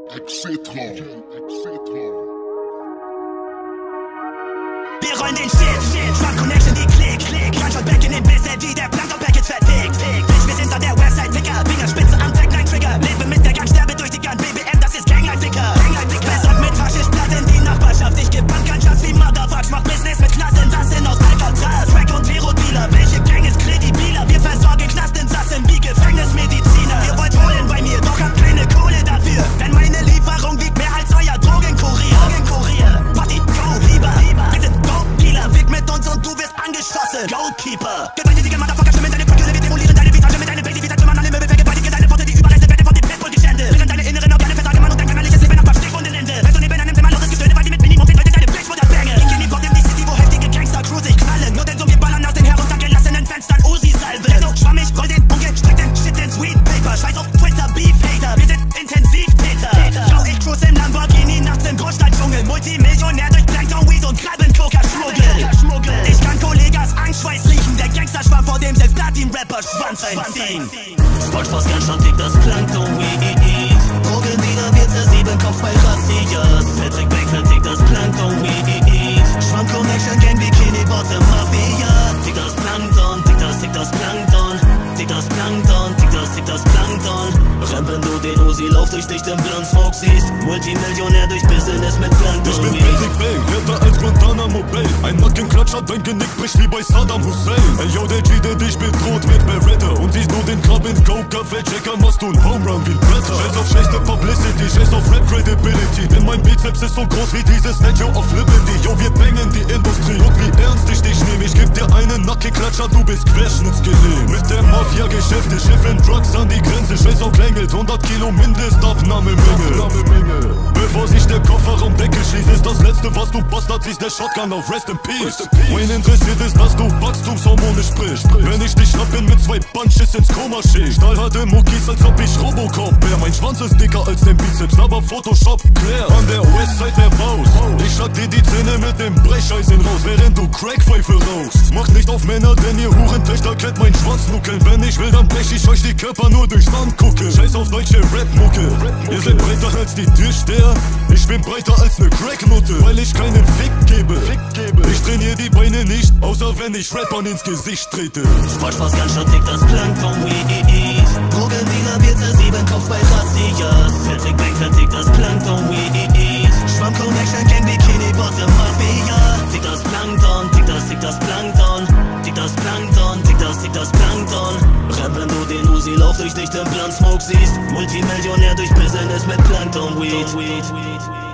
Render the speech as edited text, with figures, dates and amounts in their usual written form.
EXETRA. Wir rollen den Shit, Schwank Connection, die Klick, Kann schon back in den Biss, die der Plankton-Packets vertickt. Bitch, wir sind an der Westside, Ficker, Fingerspitze am Tag, nein Trigger. Lebe mit der Gang, sterbe durch die Gun, BBM, das ist Gangline-Ficker. Besser mit Faschistblatt in die Nachbarschaft. Ich geb Bankhandschaft wie Motherfucks, mach Business mit Knasten, was denn aus Alcatraz? Crack und Hero-Dealer, welche Gang ist kredibiler? Wir versorgen Knasteninsassen wie Gefängnismediziner. Ihr wollt holen bei mir, doch habt keine Kohle dafür, denn meine Lieferung wiegt mehr als euer Drogenkurier. Body, go, lieber, wir sind Dope-Dealer. Wick mit uns und du wirst angeschossen. Goalkeeper. Gewalttätige Motherfucker, stimmen deine Kultur, wir demolieren deine Visage mit deinem Basic, wie Trümmern an den Möbel, vergewaltige deine Worte, die Überreste werden von den Pitbull-Geschände. Während deine inneren Organe versagen, Mann, und dein kümmerliches Leben nach Stichwundenende. Wenn du neben einem zimmerloses Gestöhne, weil die mit Minimum 10 Leute deine Bitchmutter bänge. Ich geh in die Port in die City, wo heftige Gangster cruisig knallen. Nur denn so wir ballern aus den heruntergelassenen Fenstern Uzi-Salve. Genug schwammig, roll den ungestreckten Shit ins Weed-Paper. Scheiß auf Twitter, Beef-Hater, wir sind Intensivtäter. Schau, ich cruise im Lamborghini nachts im Großstadtdschungel. Multimillionär durch Planktonweed und Krabbenkoker schmuggel. Ich kann Kollegas Angstschweiß riechen, der Gangsterschwamm, vor dem selbst Platin-Rapper Schwanz einziehen. SpongeBoZZ ganz schon tickt das Planktonweed. Drogen wieder, wir zersieben Kopf bei Razzias. Patrick Beck vertickt das Planktonweed. Schwamm Connection, Gang, Bikini, Bottom, Mafia. Tickt das Plankton, tickt das Plankton. Tickt das Plankton, tickt das Plankton. Renn, wenn du den Uzi lauf durch dichtem Blunt Smoke siehst. Multimillionär durch Business mit Plankton. Ich bin Patrick Beck, härter als Guantanamo Bay. Ein Nackenklatsch hat dein Genick bricht wie bei Saddam Hussein. Ey yo, der G, der dich bedroht mit Beretta. Und siehst nur den Krabben-Coker, Feldchecker, machst du ein Home Run wie Bretter. Scheiß auf schlechte Publicity, scheiß auf Rap Credibility. Denn mein Bizeps ist so groß wie dieses Statue of Liberty. Yo, wir bangen die Industrie, guck wie ernst ich dich nehm. Ich geb dir einen Nackenklatscher, du bist querschnittsgelähmt. Mit der Mafia-Geschäfte, schiffen Drugs an die Grenze. Scheiß auf Klingelt, 100 Kilo Mindestabnahmemenge. Bevor sich der Kofferraum Deckel schließt, ist das letzte, was du Bastard siehst, der Shotgun auf Rest in Peace. Wen interessiert ist, dass du Wachstumshormone sprichst? Wenn ich dich schnapp, bin mit 2 Bunches ins Koma schick. Stahlharte Muckis, als ob ich Robocop wär. Mein Schwanz ist dicker als dein Bizeps, aber Photoshop clear. An der Westside der Baus. Ich schlag dir die Zähne mit dem Brecheisen raus, während du Crackpfeife rauchst. Macht nicht auf Männer, denn ihr Hurentöchter kennt meinen Schwanz nuckeln. Wenn ich will, dann brech ich euch die Körper nur durchs Sand gucken. Scheiß auf deutsche Rap-Mucke. Ihr seid breiter als die Türsteher. Ich bin breiter als ne Cracknutte, weil ich keinen Fick gebe. Ich trainier die Beine nicht, außer wenn ich Rappern ins Gesicht trete. SpongeBoZZ ganz schon tickt das Planktonweed. Drogendealer, wir zersieben Kopf bei Razzias. Patrick Beck vertickt das Planktonweed. Schwamm Connection, Gang, Bikini, Bottom, Mafia. Tickt das Plankton, tickt das Plankton. Tickt das Plankton, tickt das Plankton. Renn, wenn du den Uzi lauf durch dichtem Blunt Smoke siehst. Multimillionär durch Business mit Planktonweed.